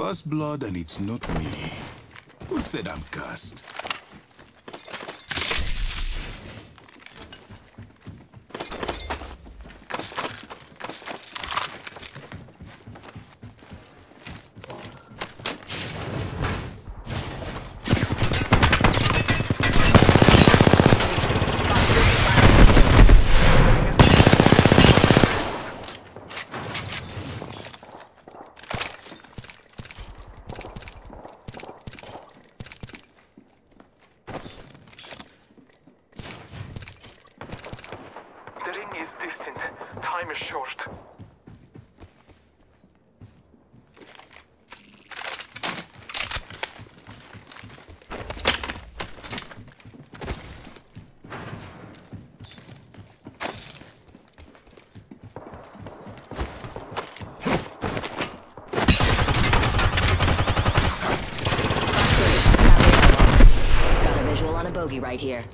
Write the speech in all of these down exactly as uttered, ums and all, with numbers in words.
First blood, and it's not me. Who said I'm cursed? Distant. Time is short. Got a visual on a bogey right here.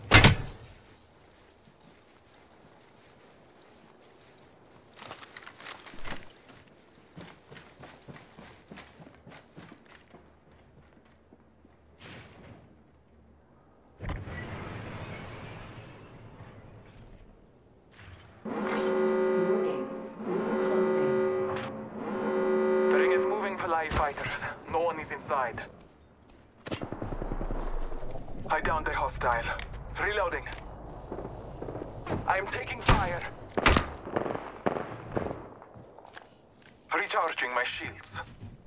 Fighters. No one is inside. I downed a hostile. Reloading. I am taking fire. Recharging my shields.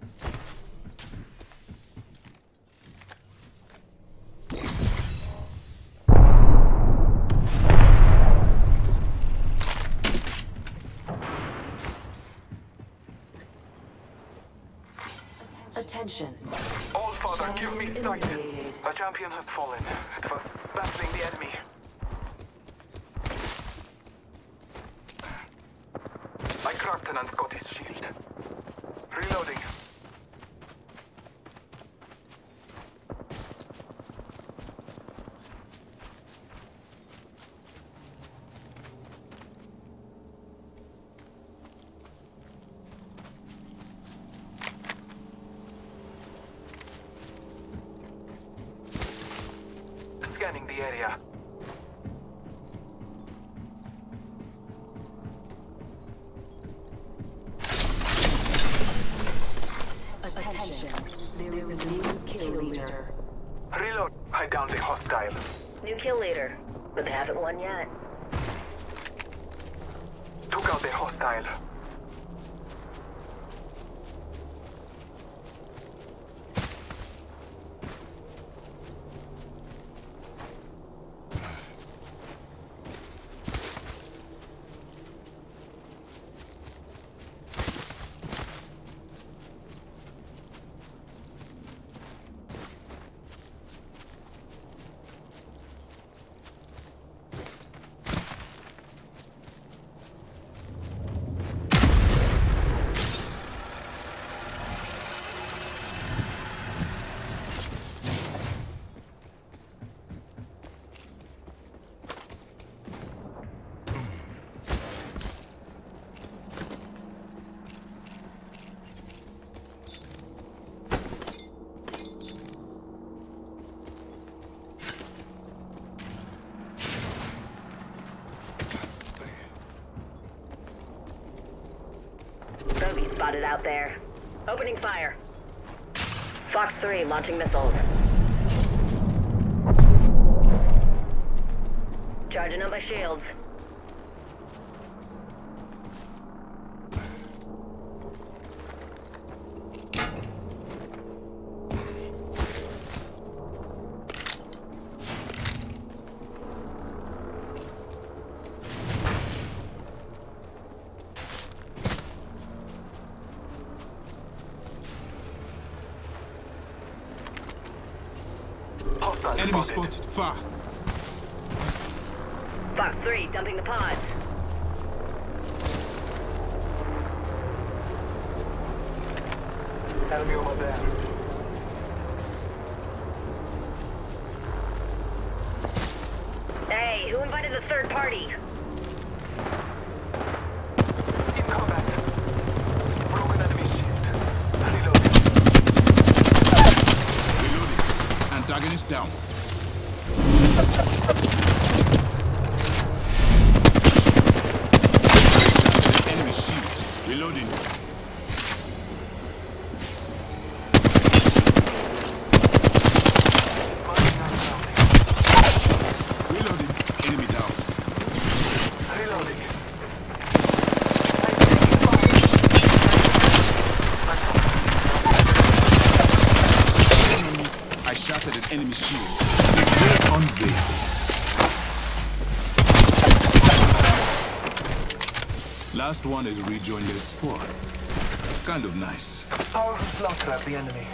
Attention. All Father, give me sight. A champion has fallen. It was battling the enemy. I cracked an unscottish shield. Reloading. Scanning the area. Attention. There is a new kill leader. Reload. I downed a hostile. New kill leader, but they haven't won yet. Took out a hostile. Bogey spotted out there. Opening fire. Fox three launching missiles. Charging up my shields. Enemy spotted. Far. Fox three dumping the pods. Enemy over there. Hey, who invited the third party? In combat. Broken enemy shield. Reloading. Antagonist down. Enemy shield. Reloading. Reloading. Enemy down. Reloading. I shattered an enemy shield. We're on veil. Last one is rejoin their squad. It's kind of nice. Powerful slaughter at the enemy.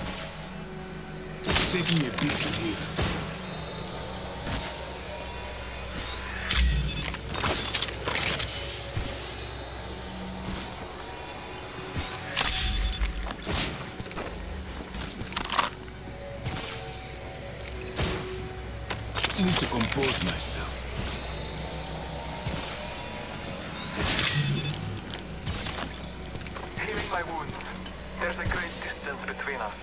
Taking a beating here. Need to compose myself. Healing my wounds. There's a great distance between us.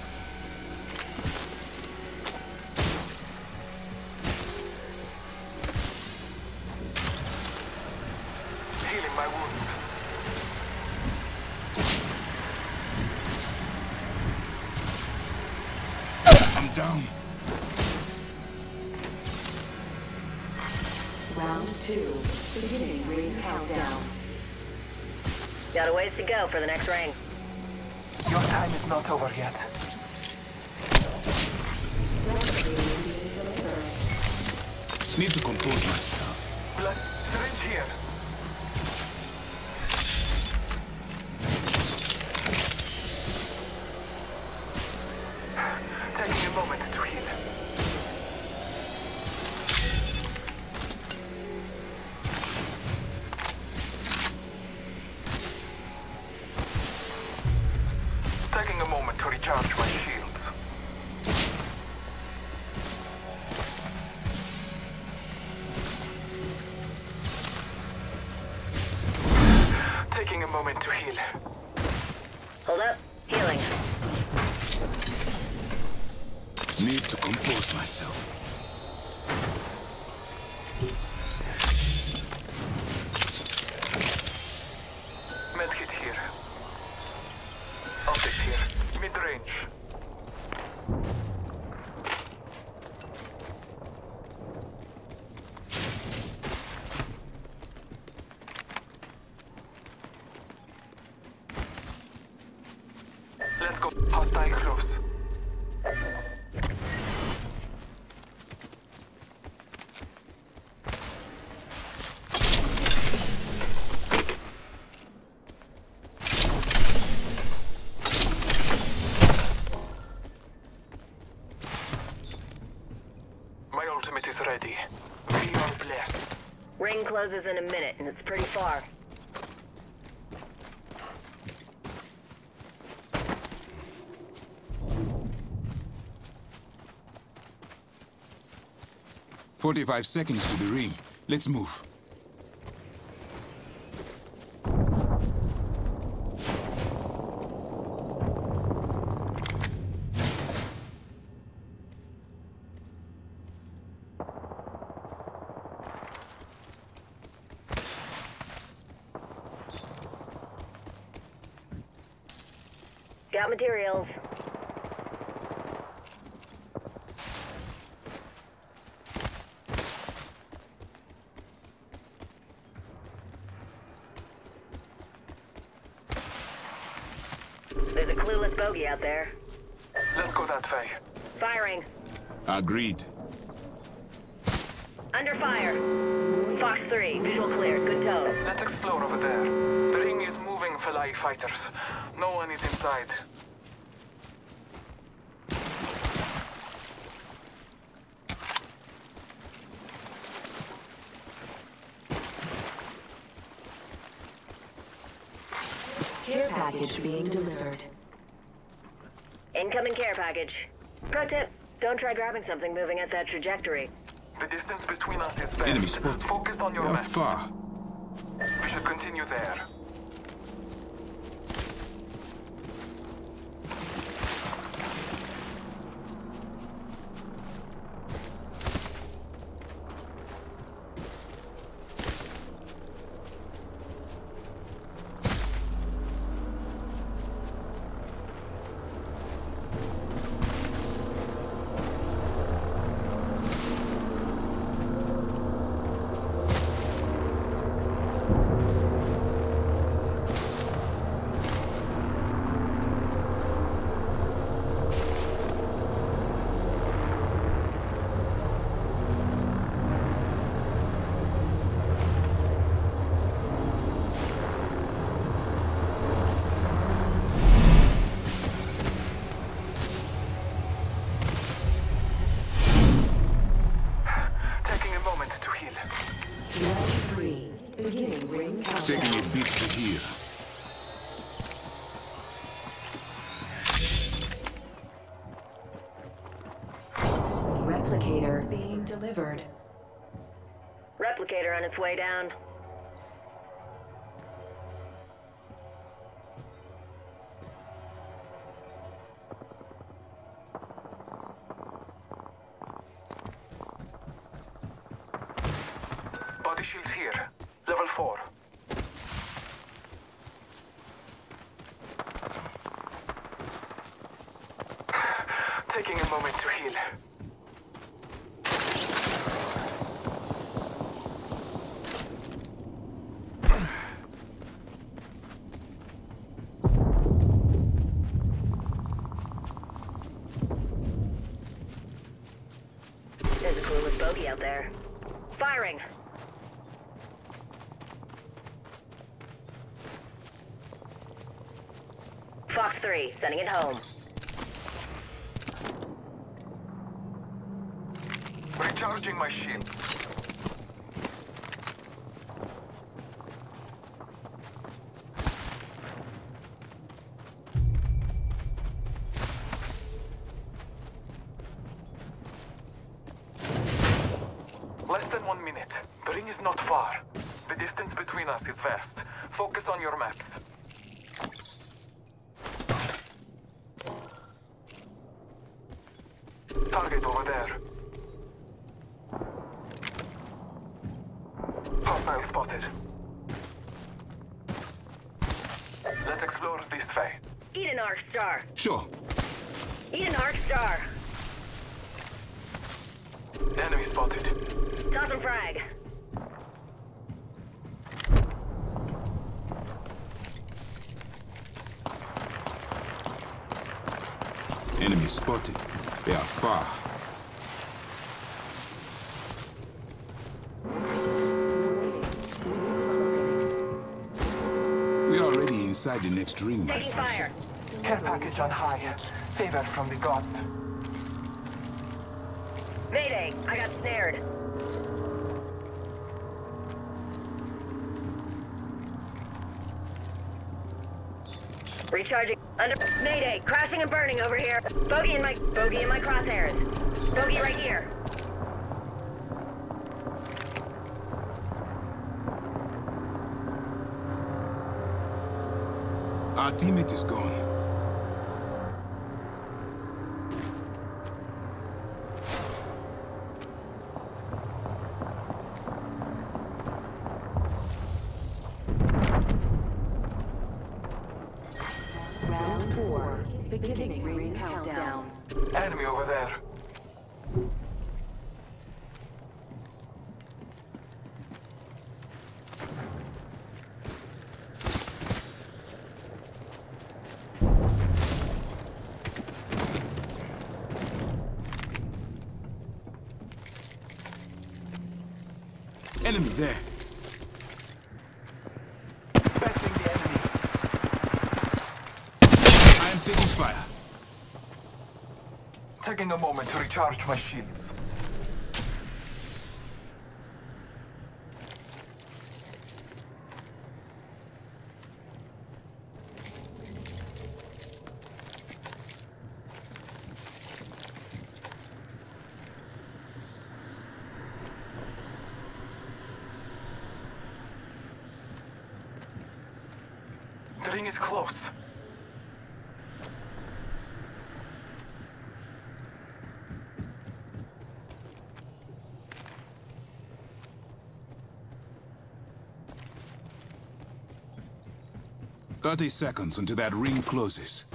Healing my wounds. I'm down. Round two. Beginning ring countdown. Got a ways to go for the next ring. Your time is not over yet. Need to compose myself. Blast syringe here. Taking a moment to heal. Taking a moment to recharge my shields. Taking a moment to heal. Hold up. Healing. Need to compose myself. Medkit here. Optics here. Mid-range. Let's go. Hostile close. My ultimate is ready. We are blessed. Ring closes in a minute, and it's pretty far. Forty-five seconds to the ring. Let's move. Got materials. There's a clueless bogey out there. Let's go that way. Firing. Agreed. Under fire. Fox three, visual clear, good tone. Let's explore over there. The ring is moving for live fighters. No one is inside. Care package being delivered. Incoming care package. Pro tip, don't try grabbing something moving at that trajectory. The distance between us is vast. Enemy spotted. Focus on your They are map. far. We should continue there. Taking a beat to hear. Replicator being delivered. Replicator on its way down. Body shields here. Level four. Taking a moment to heal. There's a clueless bogey out there. Firing! Fox three, sending it home. Recharging my shield. Less than one minute. The ring is not far. The distance between us is vast. Focus on your maps. Target over there. Hostile spotted. Let's explore this way. Eat an arc star. Sure. Eat an arc star. Enemy spotted. Toss and frag. Enemy spotted. They are far. We are already inside the next ring, my Taking friend. fire. Care package on high. Favor from the gods. Mayday, I got snared. Recharging. Under. Mayday, crashing and burning over here. Bogey in my. Bogey in my crosshairs. Bogey right here. Our teammate is gone. Round four. Beginning ring countdown. Enemy over there. Enemy there. Battling the enemy. I am taking fire. Taking a moment to recharge my shields. The ring is close. Thirty seconds until that ring closes.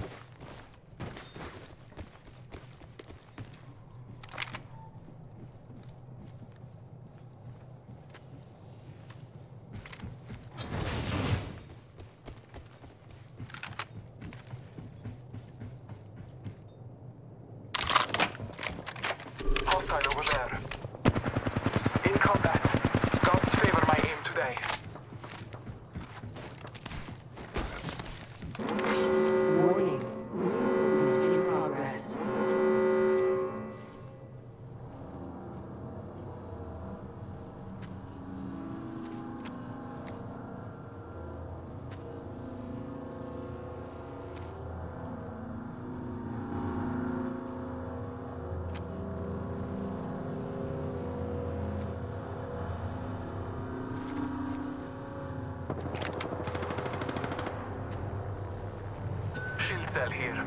Hostile over there. In combat. Gods favor my aim today. Warning. Movement in progress. hostile here.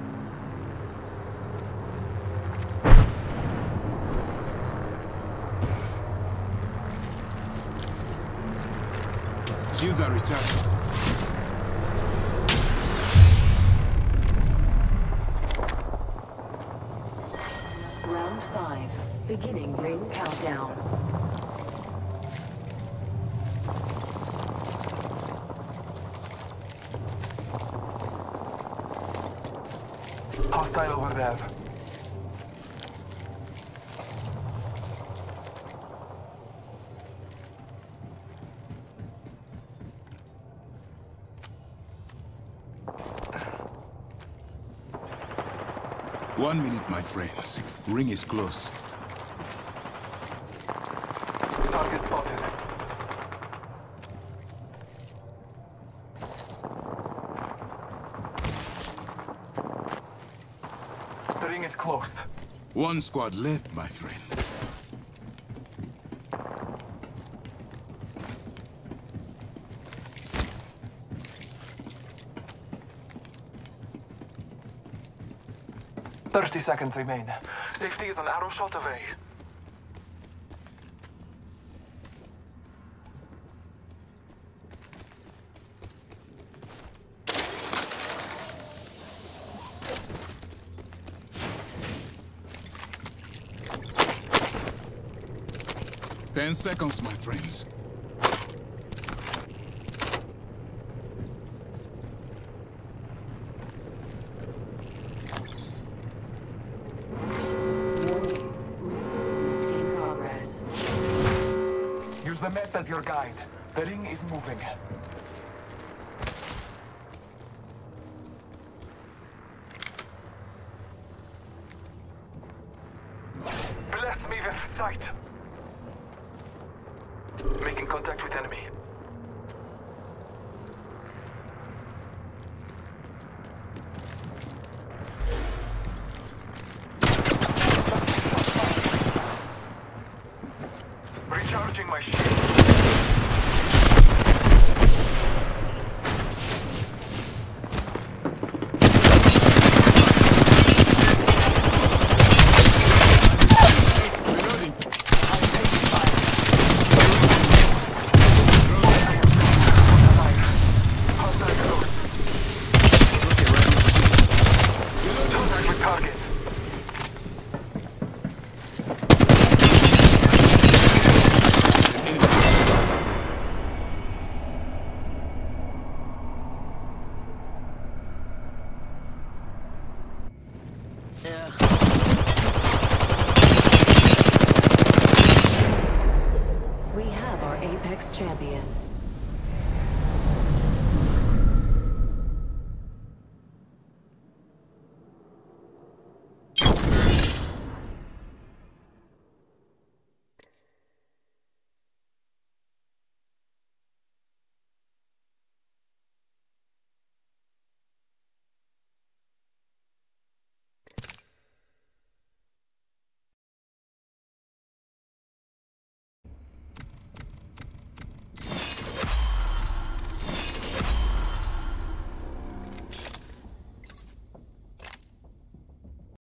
Shields are recharging. Round five. Beginning ring countdown. Hostile over there. One minute, my friends. Ring is close. Target spotted. The ring is close. One squad left, my friend. Thirty seconds remain. Safety is an arrow shot away. Ten seconds, my friends. In progress. Use the map as your guide. The ring is moving. Bless me with sight. Making contact with enemy. Recharging my shield. Reloading. We have our Apex champions.